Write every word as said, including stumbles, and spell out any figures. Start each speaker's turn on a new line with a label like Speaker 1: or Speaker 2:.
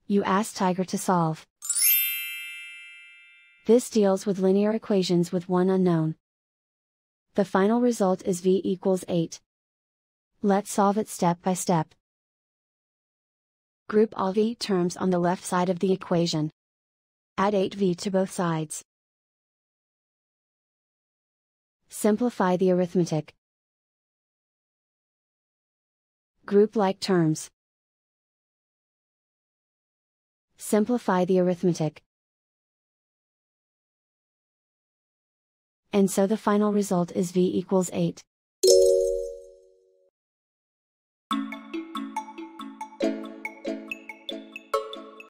Speaker 1: You ask Tiger to solve. This deals with linear equations with one unknown. The final result is v equals eight. Let's solve it step by step. Group all v terms on the left side of the equation. Add eight v to both sides. Simplify the arithmetic. Group like terms. Simplify the arithmetic. And so the final result is v equals eight.